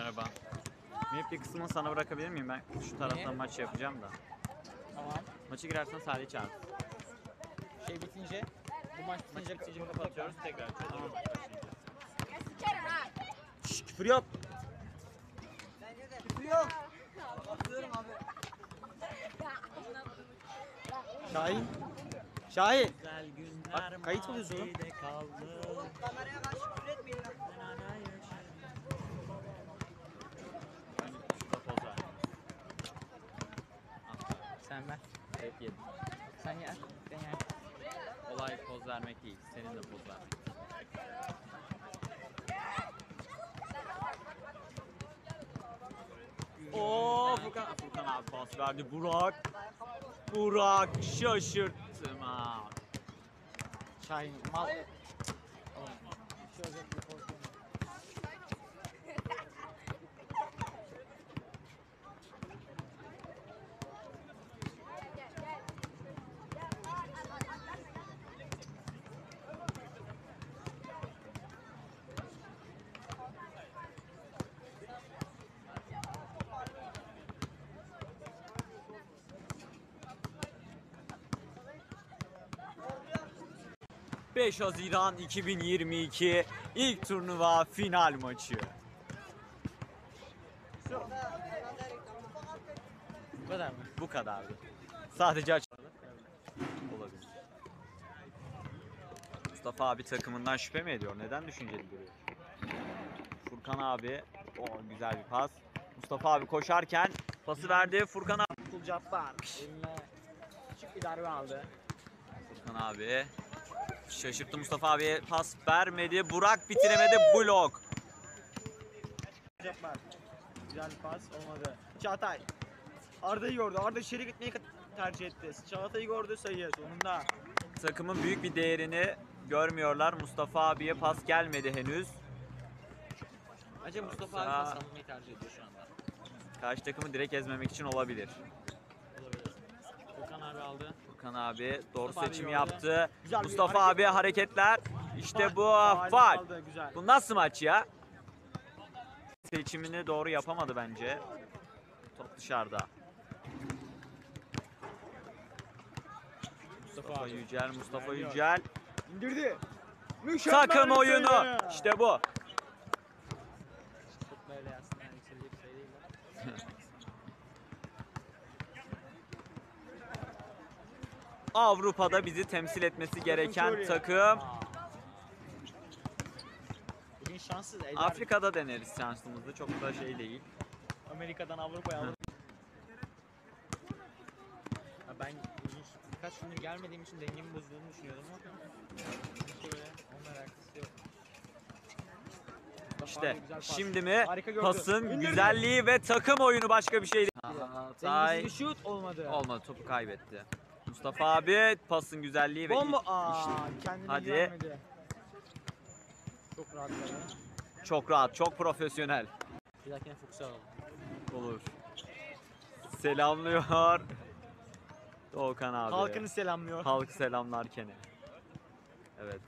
Merhaba. Map'li kısmını sana bırakabilir miyim? Ben şu taraftan maç yapacağım da. Tamam. Maçı girersen Salih çağır. Şey bitince, bu maç bitince Kapatıyoruz tekrar. Tamam. Şşş, küfür yok. Küfür yok. Atıyorum abi. Şahin. Şahin. Güzel günler Bak, kayıt alıyorsun oğlum. Kameraya karşı küfür etmeyin lan. Şurada poz ver. Sen ver. Evet yedim. Sen yer. Sen yer. Olay poz vermek değil. Senin de poz vermek. Oo Furkan abi pas verdi. Burak şaşırttım ha. Şahin mal. Oğlum, şu özellikle korkuyorum. 5 Haziran 2022 ilk turnuva final maçı. Bu kadar mı? Bu kadardı. Sadece açalım. Olabilir. Mustafa abi takımından şüphe mi ediyor? Neden düşünceli duruyor? Furkan abi, o güzel bir pas. Mustafa abi koşarken pası verdi. Furkan abi. Abdul Cabbar eline küçük bir darbe aldı. Furkan abi şaşırttı, Mustafa abi pas vermedi. Burak bitiremedi, blok. Cabbar. Güzel bir pas olmadı. Çağatay. Arda'yı gördü. Arda içeri gitmeyi tercih etti. Çağatay'ı gördü, sayı sonunda. Takımın büyük bir değerini görmüyorlar. Mustafa abiye pas gelmedi henüz. Bence Mustafa abi pas almayı tercih ediyor şu anda. Karşı takımı direkt ezmemek için olabilir. Olabilir. Furkan abi aldı. Furkan abi doğru Mustafa abi seçimi gördü. yaptı. Güzel bir Mustafa hareket. abi hareketler. İşte bu Faul faul. aldı, güzel. Bu nasıl maç ya? Seçimini doğru yapamadı bence. Top dışarıda. Mustafa Yücel, Mustafa Geliyor. Yücel. İndirdi. Mükemmel Takım bir oyunu. sayı. İşte bu. Çok böyle aslında yükselecek bir sayı değil. Avrupa'da bizi temsil etmesi gereken Suriye. takım. Bugün şanssız. Eder. Afrika'da deneriz şansımızı. Çok da şey değil. Amerika'dan Avrupa'ya aldı. Ya ben birkaç gündür gelmediğim için dengemin bozulduğunu düşünüyordum ama şöyle onun alakası yok. İşte Güzel pas. şimdi mi Harika gördü. pasın İndirdi. güzelliği ve takım oyunu başka bir şey değil. Hatay Dengesiz bir şut olmadı. olmadı, topu kaybetti. Mustafa abi pasın güzelliği ve Bomba. işte Kendine Hadi. güvenmedi. Çok rahat kaldı. çok rahat, çok profesyonel Bir dahakine Fuchs'a alalım. olur. Selamlıyor Doğukan abi. Halkını selamlıyor. Halk selamlarken. Evet.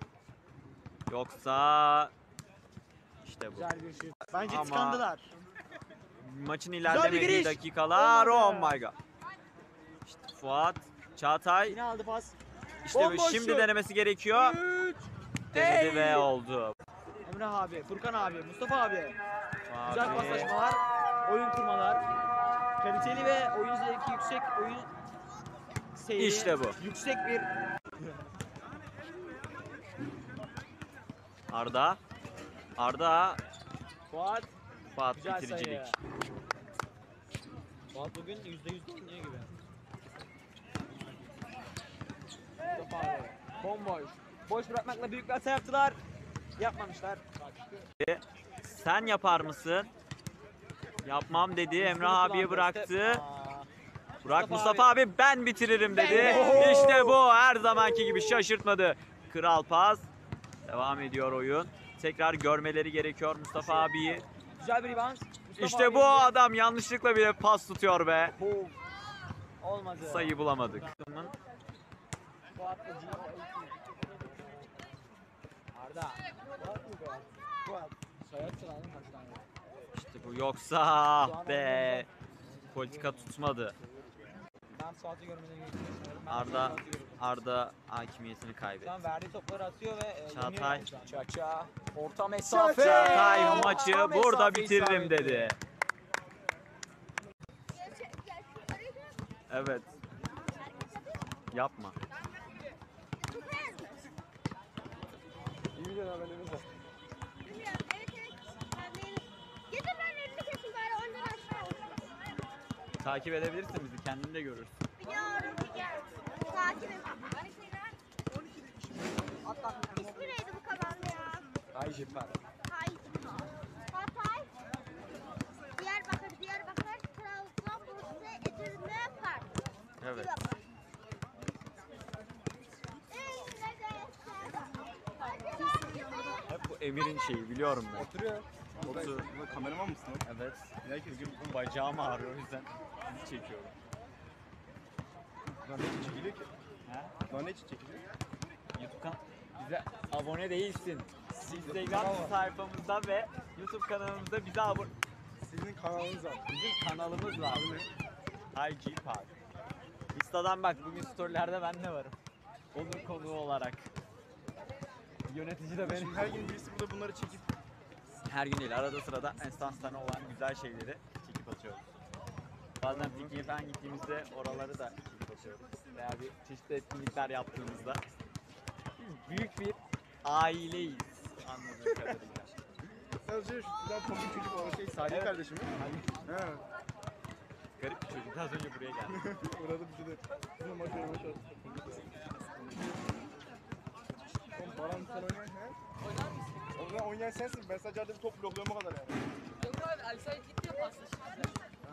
Yoksa işte bu. Güzel bir şut. Bence Ama- tıkandılar. Maçın bir ilerlemediği giriş. dakikalar. Oh Olmadı. my god. İşte Fuat, Çağatay. Yine aldı pas. İşte Bomboş şimdi şut. denemesi gerekiyor. 3. Denedi ve oldu. Emrah abi, Furkan abi, Mustafa abi. Güzel Abi. paslaşmalar, oyun kurmalar. Kaliteli ve oyun zevki yüksek, oyun seyri. İşte bu. Yüksek bir Arda. Arda. Fuat. Fuat Güzel bitiricilik. sayı. Fuat bugün %100 oynuyor gibi. Mustafa abi. Bomboş. Boş bırakmakla büyük bir hata yaptılar. Yapmamışlar. Sen yapar mısın? Yapmam dedi. Emrah abiye bıraktı. Burak Mustafa abi ben bitiririm dedi. Ben- İşte bu, her zamanki gibi şaşırtmadı. Kral pas. Devam ediyor oyun. Tekrar görmeleri gerekiyor Mustafa abiyi. Güzel bir rebound. Mustafa İşte abi bu indi. adam yanlışlıkla bile pas tutuyor be. Boom. Olmadı. Sayı bulamadık. Fuat da Arda. Fuat. Sayat sıranın kaç tane? İşte bu yoksa ah be. Politika tutmadı. Ben Suat'ı görmeden geçiyorum. Arda hakimiyetini kaybetti. Şu an verdiği topları atıyor ve Çağatay. Çaça. Orta mesafe. Çağatay maçı Orta burada mesafe bitiririm isabeti. dedi. Evet. Yapma. İyi bir beraberliğimiz var. Getir ben elini kesin bari ondan aşağı. Takip edebilirsin bizi, kendin de görürsün. Biliyorum biliyorum. Takibim. İsmi neydi bu kanalın ya? Ay Jepar. Hatay. Diyarbakır, Trabzon, Bursa, Edirne, Kars. Evet. Hep bu Emir'in şeyi biliyorum ben. Oturuyor. Otur. Kameraman mısın? Evet. Bugün bacağım ağrıyor, o yüzden bizi çekiyorum. Lan ne için çekiliyor ki? He? Lan ne için çekiliyor? YouTube bize abone değilsin. Instagram sayfamızda ve YouTube kanalımızda bize abone. Sizin kanalınız var. Bizim kanalımız var. IG Park. Insta'dan bak, bugün storylerde ben de varım. Onur konuğu olarak. Yönetici de benim. Şimdi her gün birisi burada bunları çekip Her gün değil, arada sırada enstansana olan güzel şeyleri çekip atıyoruz. Bazen pikniğe falan gittiğimizde oraları da çekip atıyoruz. Veya bir çeşitli etkinlikler yaptığımızda. Biz büyük bir aileyiz anladığım kadarıyla. sadece şuradan tombul çocuk olan şey Salih Evet. kardeşim mi? He. Garip bir çocuk, az önce buraya geldi. Uğradı bizi de. Bizim maç oynamış olsun. Oğlum Baran sen oynayan he? Oynar mısın? O zaman oynayan sensin. Ben sadece arada bir top blokluyorum o kadar yani. Yok abi Ali Said gitti ya paslaşırız.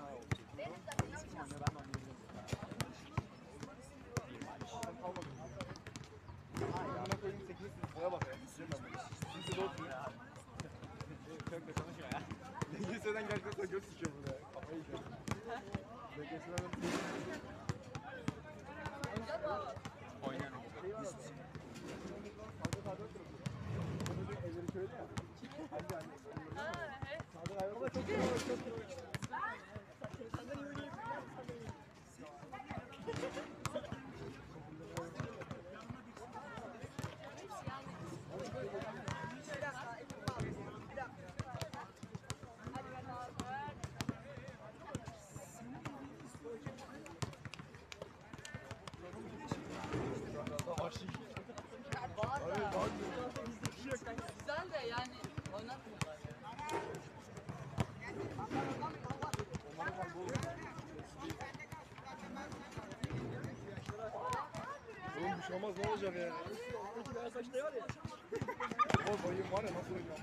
Amına koyayım 8'e sınıfına bak ya. Sileceğim ben bunu. Kimse de oturuyor. Çok da konuşma ya. LGS'den gerçekten sana göz sıçıyor burada ya. Kafayı yiyeceğim. LGS'den de Oynayacak mı abi? Oynarım. evleri şöyle ya. Hadi anne. Ha, he. Sağdan ayrılma çok iyi. Çok iyi. Var da. Güzel de yani oynatmıyorlar. Oğlum bir şey olmaz ne olacak ya? Peki daha saçta var ya. O bayım var ya nasıl oynuyor?